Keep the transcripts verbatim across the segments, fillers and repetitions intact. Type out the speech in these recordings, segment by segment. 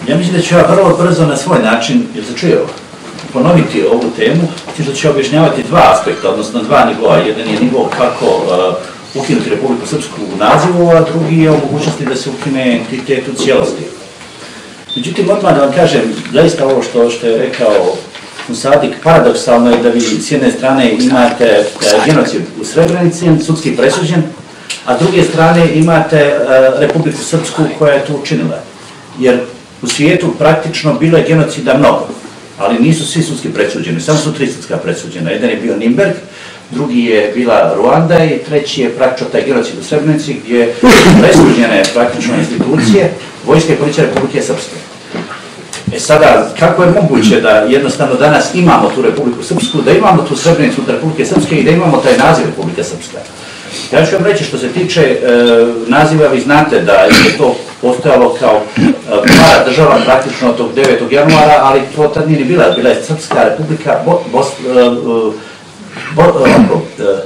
Ja mislim da ću ja vrlo brzo na svoj način, jer se čuje ponoviti ovu temu, da ću objašnjavati dva aspekta, odnosno dva nivoa. Jedan je nivo kako uh, ukinuti Republiku Srpsku u nazivu, a drugi je o mogućnosti da se ukine entitet u cijelosti. Međutim, odmah da vam kažem, zaista ovo što, što je rekao Sadik, paradoksalno je da vi s jedne strane imate uh, genocid u Srebrenici, sudski presuđen, a s druge strane imate uh, Republiku Srpsku koja je to učinila. Jer u svijetu praktično bilo je genocida mnogo, ali nisu svi sudski presuđeni, samo su tri sudska presuđena. Jedan je bio Nimberg, drugi je bila Ruanda i treći je praktično taj genocid u Srebrenici gdje presuđene praktično institucije Vojske i policije Republike Srpske. E sada, kako je moguće da jednostavno danas imamo tu Republiku Srpsku, da imamo tu Srebrenicu od Republike Srpske i da imamo taj naziv Republika Srpska? Ja ću vam reći, što se tiče e, naziva, vi znate da je to postojalo kao e, para država praktično od tog devetog januara, ali to tad nije ni bila, bila je Srpska republika, bo, bos, e, bo, e, e,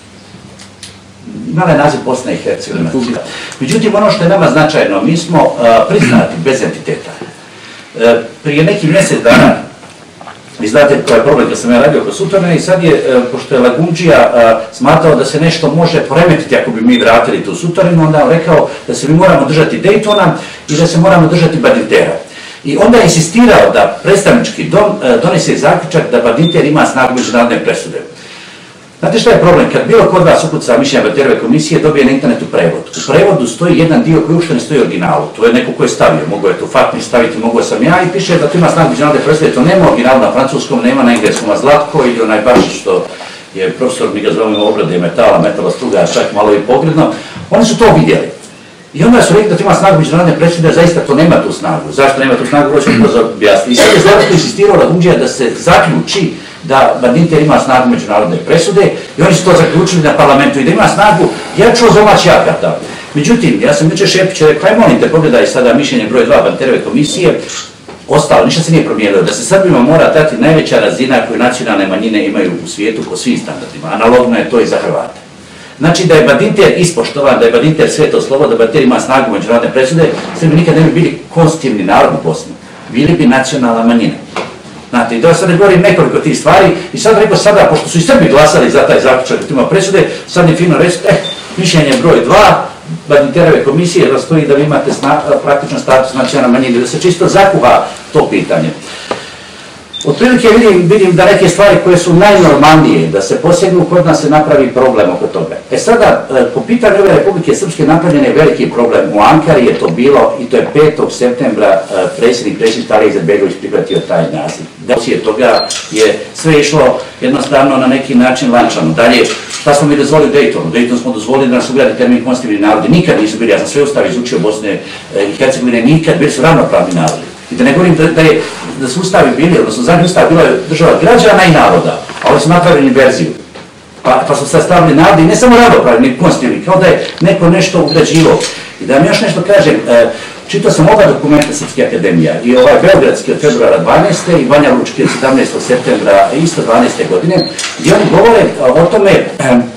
imala je naziv Bosna i Hercegovina. Međutim, ono što je nama značajno, mi smo e, priznati bez entiteta. E, prije neki mjesec dana, vi znate to je problem kad sam ja radio oko Sutorina i sad je, pošto je Lagundžija smatrao da se nešto može poremetiti ako bi mi vratili tu Sutorinu, onda je rekao da se mi moramo držati Daytona i da se moramo držati Badintera. I onda je insistirao da predstavnički dom donese zaključak da Badinter ima snagu međunarodne presude. Znate šta je problem? Kad bilo kod vas ukuca mišljenja Badinterove komisije, dobije na internetu prevod. U prevodu stoji jedan dio koji uopšte ne stoji u originalu. To je neko ko je stavio. Mogu je to faktni staviti, mogu sam ja i piše da to ima snagu međunarodne presude. To nema originalu na francuskom, nema na engleskom, a Zlatko ili onaj Bašić što je profesor, mi ga zovemo obrade metala, metala struga, čak malo i pogledno. Oni su to vidjeli. I onda su rekli da to ima snagu međunarodne presude, zaista to nema tu snagu. Zašto nema tu snagu? Hoćemo brzo objasniti. I sad je Zlatko insistirao Lagundžija da se zaključi da Badinter ima snagu međunarodne presude i oni su to zaključili na parlamentu i da ima snagu jaču od domaćih akata. Međutim, ja sam jučer Šepića rekao, aj molim te, pogledaj sada mišljenje broj dva Badinterove komisije, ostalo, ništa se nije promijenilo, da se Srbima mora dati najveća razina koju nacionalne manjine imaju u svijetu po svim standardima. Analogno je to i za Hrvate. Znači da je Badinter ispoštovan, da je Badinter sveto slovo, da Badinter ima snagu međunarodne presude, Srbi nikad ne bi bili konstitutivni narod u Bosni. Bili bi nacionalna manjina. Znate, i da sad ne govorim nekoliko tih stvari i sad rekao sada, pošto su i Srbi glasali za taj zaključak da ima presude, sad je fino reći, eh, mišljenje broj dva, Badinterove komisije rastoji da vi imate sna, praktično status nacionalne manjine, da se čisto zakuva to pitanje. Otprilike vidim, vidim da neke stvari koje su najnormalnije, da se posegnu, kod nas se napravi problem oko toga. E sada, po pitanju ove Republike Srpske napravljen je veliki problem. U Ankari je to bilo i to je petog septembra predsjednik predsjednik Alija Izetbegović prihvatio taj naziv. Poslije toga je sve išlo jednostavno na neki način lančano. Dalje, šta smo mi dozvolili Daytonu? Dayton smo dozvolili da nas ugradi termin konstitutivni narodi. Nikad nisu bili, ja sam sve ustav izučio Bosne i Hercegovine, nikad bili su ravnopravni narodi. I da ne govorim da, da, je, da su ustavi bili, odnosno zadnji ustav bila je država građana i naroda, a oni su napravili verziju. Pa, pa su sad stavili narodi, ne samo ravnopravni, ni konstitutivni, kao da je neko nešto ugrađivo. I da vam još nešto kažem, e, čitao sam oba dokumenta Srpske akademija, i ovaj Beogradski od februara dvanaeste i Banja Lučki od sedamnaestog septembra isto dvanaeste godine, gdje oni govore o tome e,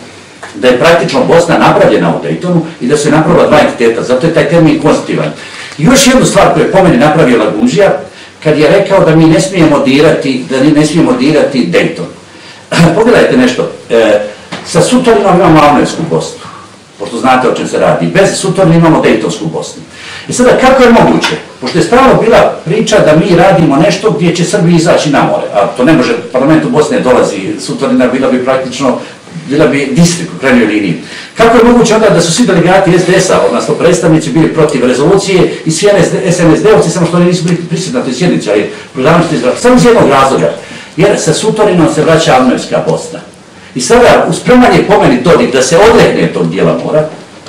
da je praktično Bosna napravljena u Daytonu i da su je napravila dva entiteta, zato je taj termin konstitutivan. I još jednu stvar koju je po meni napravio Lagundžija, kad je rekao da mi ne smijemo dirati, da mi ne smijemo dirati Dayton. Pogledajte nešto, e, sa Sutorinom imamo Amnexku Bosnu, pošto znate o čem se radi, bez Sutorina imamo Daytonsku Bosnu. I sada kako je moguće, pošto je stalno bila priča da mi radimo nešto gdje će Srbi izaći na more, a to ne može, parlament u Bosne dolazi, Sutorina bila bi praktično bila bi distrikt u krajnjoj liniji. Kako je moguće onda da su svi delegati es de es a, odnosno predstavnici, bili protiv rezolucije i svi es en es de-ovci, samo što oni nisu bili prisutni na toj sjednici, ali programisti izvrati. Samo iz jednog razloga, jer sa Sutorinom se vraća Amnexka Bosna. I sada, uspremanje po meni Dodik da se odrekne tog dijela mora,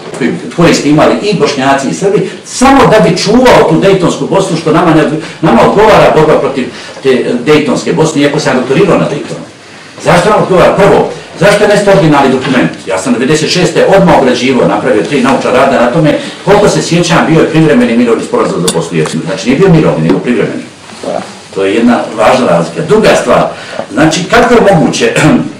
koji ste imali i Bošnjaci i Srbi, samo da bi čuvao tu Daytonsku Bosnu, što nama, ne, nama odgovara borba protiv te Daytonske Bosne, iako sam doktorirao na Daytonu. Zašto nam odgovara? Prvo, zašto je nestao originalni dokument? Ja sam devedeset šeste odmah obrađivao, napravio tri naučna rada na tome, koliko se sjećam, bio je privremeni mirovni sporazum za Bosnu i Hercegovinu. Znači nije bio mirovni, nego privremeni. To je jedna važna razlika. Druga stvar, znači kako je moguće,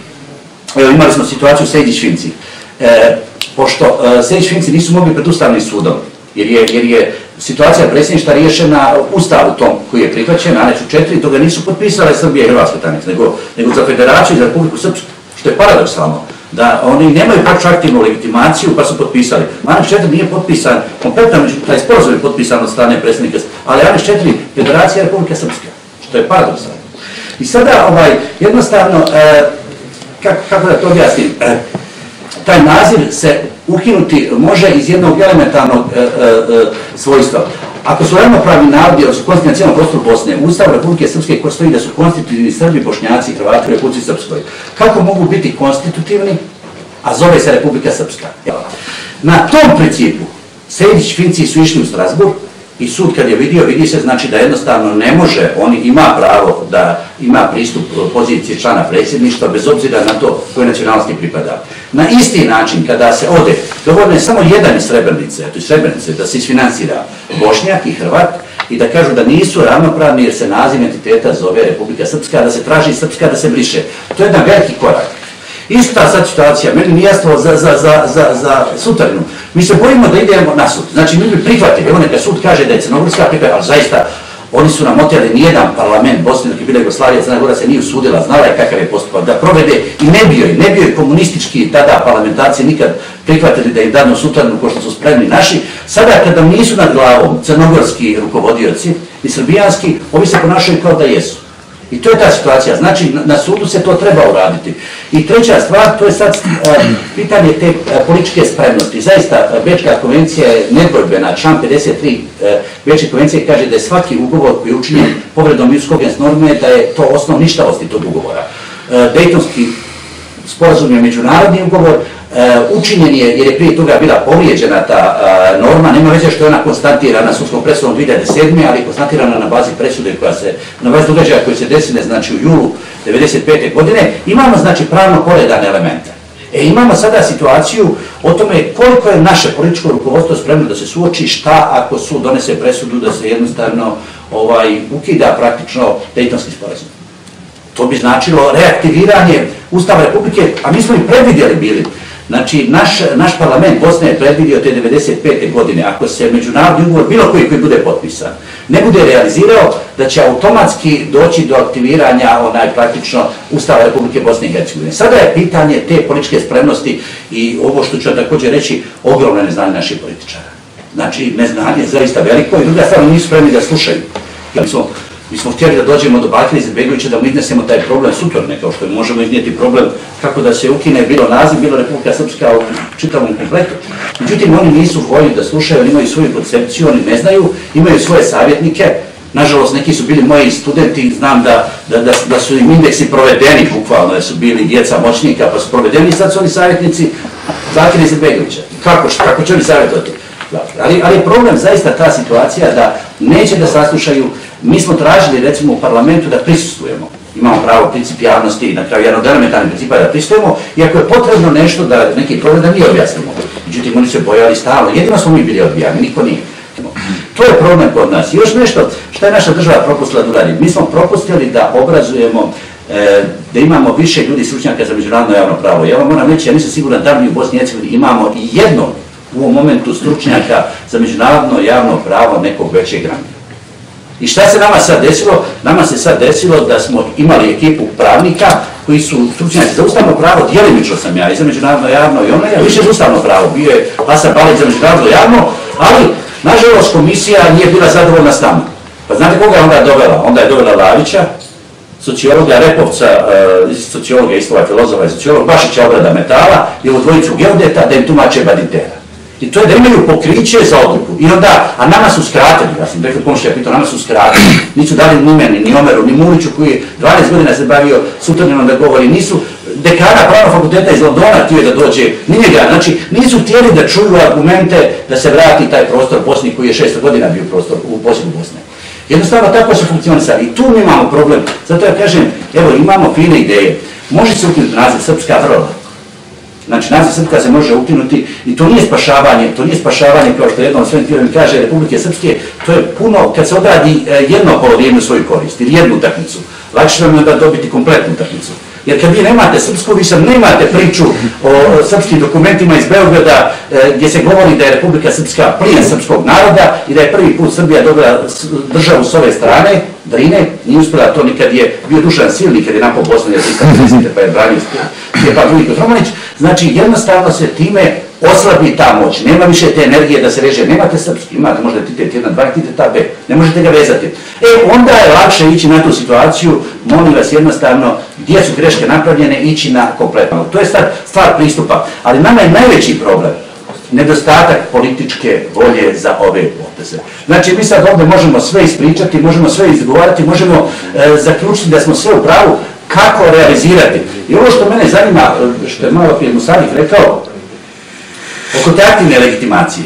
evo imali smo situaciju Sejdić-Finci, e, pošto e, Sejdić-Finci nisu mogli pred Ustavnim sudom, jer je, jer je situacija predsjedništva riješena Ustavu tom koji je prihvaćen, Anexu četiri, to ga nisu potpisale Srbija i Hrvatska Annex, nego, nego za Federaciju i za Republiku Srpsku, što je paradoksalno, da oni nemaju praktično aktivnu legitimaciju pa su potpisali. Annex četiri nije potpisan, kompletno taj sporazum je potpisan od strane predsjednika, ali Annex četiri Federacija Republike Srpska, što je paradoksalno. I sada ovaj, jednostavno, e, kako, kako da to objasnim, e, taj naziv se ukinuti može iz jednog elementarnog e, e, svojstva. Ako su ravnopravni narodi, jer su konstitutivni na cijelom prostoru Bosne, u Ustavu Republike Srpske koji stoji da su konstitutivni Srbi, Bošnjaci, Hrvati u Republici Srpskoj, kako mogu biti konstitutivni, a zove se Republika Srpska? Na tom principu Sejdić, Finci su išli u Strasburg i sud kad je vidio, vidi se znači da jednostavno ne može, on ima pravo da ima pristup pozicije člana predsjedništva bez obzira na to koje nacionalnosti pripada. Na isti način kada se ode, dovoljno je samo jedan iz Srebrenice, eto iz Srebrenice, da se isfinansira Bošnjak i Hrvat i da kažu da nisu ravnopravni jer se naziv entiteta zove Republika Srpska, da se traži Srpska, da se briše. To je jedan veliki korak. Ista sad situacija, meni nije jasno za, za, za, za, za sutarinu. Mi se bojimo da idemo na sud. Znači, mi bi prihvatili, evo neka sud kaže da je Crnogorska prihvatila, ali zaista, oni su nam oteli nijedan parlament Bosne, dok je bila Jugoslavija, Crna Gora se nije usudila, znala je kakav je postupak, da provede i ne bio je, ne bio je komunistički tada parlamentarci nikad prihvatili da im danu sutarinu ko što su spremni naši. Sada kada nisu nad glavom crnogorski rukovodioci i srbijanski, ovi se ponašaju kao da jesu. I to je ta situacija, znači na sudu se to treba uraditi. I treća stvar, to je sad uh, pitanje te uh, političke spremnosti. Zaista, uh, Bečka konvencija je nedvojbena, član pedeset tri uh, Bečke konvencije kaže da je svaki ugovor koji je učinjen povredom JUS COGENS norme, da je to osnov ništavosti tog ugovora. Uh, Daytonski sporazum je međunarodni ugovor, uh, učinjen je, jer je prije toga bila povrijeđena ta uh, norma, nema veze što je ona konstantirana sudskom presudom dvije hiljade sedme. ali je konstantirana na bazi presude koja se, na bazi događaja koji se desile, znači u julu devedeset pete. godine, imamo znači pravno poredane elemente. E, imamo sada situaciju o tome koliko je naše političko rukovodstvo spremno da se suoči šta ako sud donese presudu da se jednostavno ovaj, ukida praktično Daytonski sporazum. To bi značilo reaktiviranje Ustava Republike, a mi smo i predvidjeli bili. Znači, naš, naš parlament Bosne je predvidio te devedeset pete. godine, ako se međunarodni ugovor, bilo koji koji bude potpisan, ne bude realizirao, da će automatski doći do aktiviranja onaj praktično Ustava Republike Bosne i Hercegovine. Sada je pitanje te političke spremnosti i ovo što ću također reći, ogromno neznanje naših političara. Znači, neznanje je zaista veliko i druga stvar, nisu spremni da slušaju. Mi smo, mi smo htjeli da dođemo do Bakira Izetbegovića da mu iznesemo taj problem sutorne, kao što možemo iznijeti problem kako da se ukine bilo naziv, bilo Republika Srpska u čitavom kompletu. Međutim, oni nisu voljni da slušaju, oni imaju svoju koncepciju, oni ne znaju, imaju svoje savjetnike. Nažalost, neki su bili moji studenti, znam da, da, da, da su im indeksi provedeni, bukvalno, da su bili djeca moćnika, pa su provedeni, sad su oni savjetnici Bakira Izetbegovića. Kako, kako će oni savjetovati? Ali, ali je problem zaista ta situacija da neće da saslušaju. Mi smo tražili recimo u parlamentu da prisustvujemo. Imamo pravo princip javnosti i na kraju jedan od elementarnih principa da prisustvujemo i ako je potrebno nešto da neki problem da mi objasnimo. Međutim, oni se bojali stalno. Jedino smo mi bili odbijani, niko nije. To je problem kod nas. I još nešto što je naša država propustila da uradi. Mi smo propustili da obrazujemo, e, da imamo više ljudi stručnjaka za međunarodno javno pravo. Ja vam moram reći, ja nisam siguran da li u Bosni i Hercegovini imamo i jednog u ovom momentu stručnjaka za međunarodno javno pravo nekog većeg ranga. I šta se nama sad desilo? Nama se sad desilo da smo imali ekipu pravnika koji su stručnjaci za ustavno pravo, djelimično sam ja i za međunarodno javno i ono ja više za ustavno pravo. Bio je Hasan Balić za međunarodno javno, ali nažalost komisija nije bila zadovoljna s nama. Pa znate koga je onda dovela? Onda je dovela Lavića, sociologa Repovca, uh, sociologa, istova filozofa i sociolog, Bašića obrada metala i ovu dvojicu geodeta da im tumače baditera. I to je da imaju pokriće za odluku. I onda, a nama su skratili, ja sam rekao pomoći ja pitao, nama su skratili. Nisu dali ni meni, ni Omeru, ni Muliću koji je dvanaest godina se bavio sutrninom da govori. Nisu dekana pravnog fakulteta iz Londona htio da dođe, ni njega. Znači, nisu htjeli da čuju argumente da se vrati taj prostor Bosni koji je šesto godina bio prostor u posjedu Bosne. Jednostavno, tako su funkcionisali. I tu mi imamo problem. Zato ja kažem, evo, imamo fine ideje. Može se ukinuti naziv Srpska vrlo. Znači, naziv Srpska se može ukinuti i to nije spašavanje, to nije spašavanje kao što jednom svojim tijelom kaže Republike Srpske, to je puno kad se odradi jedno polovrijeme u svoju korist ili jednu utakmicu. Lakše vam je da dobiti kompletnu utakmicu. Jer kad vi nemate srpsku, vi sad nemate priču o srpskim dokumentima iz Beograda gdje se govori da je Republika Srpska plijen srpskog naroda i da je prvi put Srbija dobila državu s ove strane, Drine, nije uspjela to nikad je bio Dušan Silni kad je napao Bosnu, jer trista trideset pa je branio Stjepan drugi Kotromanić. Znači jednostavno se time oslabi ta moć, nema više te energije da se reže, nemate srpski, imate možda entitet jedan, dva entiteta B, ne možete ga vezati. E, onda je lakše ići na tu situaciju, molim vas jednostavno, gdje su greške napravljene, ići na kompletno. To je stvar pristupa, ali nama je najveći problem nedostatak političke volje za ove poteze. Znači, mi sad ovdje možemo sve ispričati, možemo sve izgovarati, možemo e, zaključiti da smo sve u pravu, kako realizirati. I ovo što mene zanima, što je malo prije Musavih rekao, oko te aktivne legitimacije.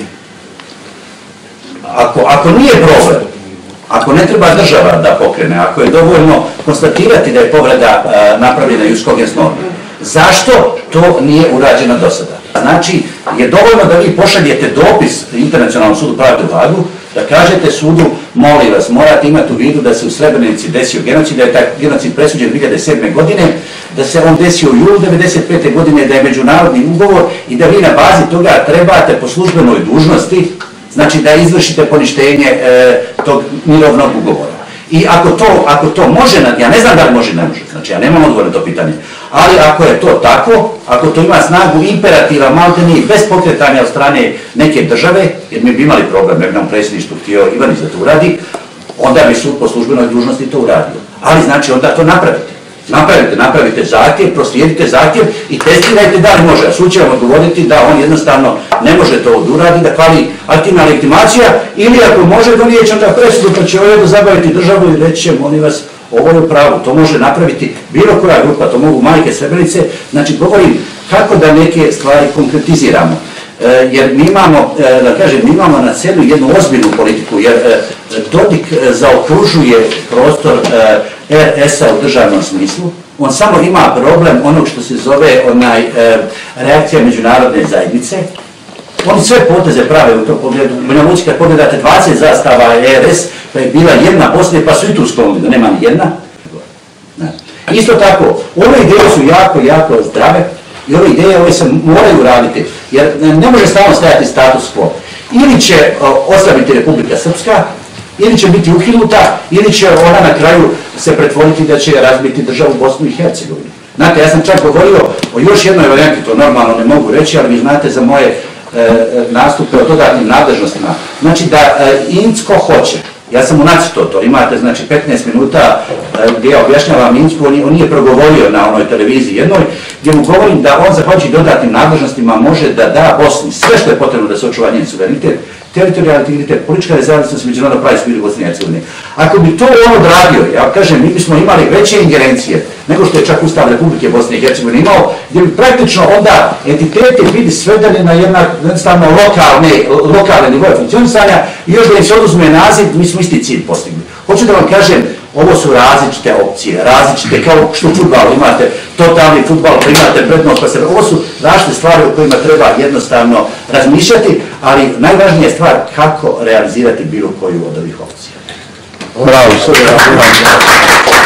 Ako, ako nije problem, ako ne treba država da pokrene, ako je dovoljno konstatirati da je povreda a, napravljena JUS COGENS norme, zašto to nije urađeno do sada? Znači, je dovoljno da vi pošaljete dopis Internacionalnom sudu pravde u Hagu, da kažete sudu, molim vas, morate imati u vidu da se u Srebrenici desio genocid, da je taj genocid presuđen dvije hiljade sedme. godine, da se on desio u julu devedeset pete. godine, da je međunarodni ugovor i da vi na bazi toga trebate po službenoj dužnosti, znači da izvršite poništenje e, tog mirovnog ugovora. I ako to, ako to može, ja ne znam da li može, ne može, znači ja nemam odgovor na to pitanje, ali ako je to tako, ako to ima snagu imperativa, maltene i bez pokretanja od strane neke države, jer mi bi imali problem, ne bi nam predsjedništvo htio Ivanić da to uradi, onda bi sud po službenoj dužnosti to uradio. Ali znači onda to napravite. Napravite, napravite zahtjev, proslijedite zahtjev i testirajte da li može. A sud će vam odgovoriti da on jednostavno ne može to oduradi, da fali aktivna legitimacija, ili ako može donijeći onda presudu, pa će ovdje zabaviti državu i reći će, molim vas, ovo je pravo. To može napraviti bilo koja grupa, to mogu majke Srebrenice. Znači, govorim kako da neke stvari konkretiziramo. E, jer mi imamo, e, da kažem, mi imamo na scenu jednu ozbiljnu politiku, jer e, Dodik e, zaokružuje prostor e, R S-a u državnom smislu. On samo ima problem onog što se zove onaj e, reakcija međunarodne zajednice. Oni sve poteze prave u tom pogledu. U Banja Luci kad pogledate dvadeset zastava R S, pa je bila jedna Bosne, pa su i tu sklonili, da nema ni jedna. Isto tako, ove ideje su jako, jako zdrave i ove ideje ove se moraju raditi, jer ne može stalno stajati status quo. Ili će oslabiti Republika Srpska, ili će biti ukinuta, ili će ona na kraju se pretvoriti da će razbiti državu Bosnu i Hercegovinu. Znate, ja sam čak govorio o još jednoj varijanti, to normalno ne mogu reći, ali vi znate za moje e, nastupe o dodatnim nadležnostima. Znači da e, Incko hoće, ja sam u nacrtu to, imate znači petnaest minuta e, gdje ja objašnjavam Incku, on, on nije progovorio na onoj televiziji jednoj, gdje mu govorim da on zahvaljujući dodatnim nadležnostima može da da Bosni sve što je potrebno da se očuva njen suverenitet, teritorijalni integritet, politička nezavisnost i međunarodno pravo i Bosne i Hercegovine. Ako bi to on odradio, ja kažem, mi bismo imali veće ingerencije nego što je čak Ustav Republike Bosne i Hercegovine imao, gdje bi praktično onda entiteti bili svedeni na jednostavno lokalne, lokalne nivoje funkcionisanja i još da im se oduzme naziv, mi smo isti cilj postigli. Hoću da vam kažem, ovo su različite opcije, različite, kao što u fudbalu imate totalni fudbal, pa imate prednost, pa se... Ovo su različite stvari o kojima treba jednostavno razmišljati, ali najvažnija je stvar kako realizirati bilo koju od ovih opcija. Bravo, sve.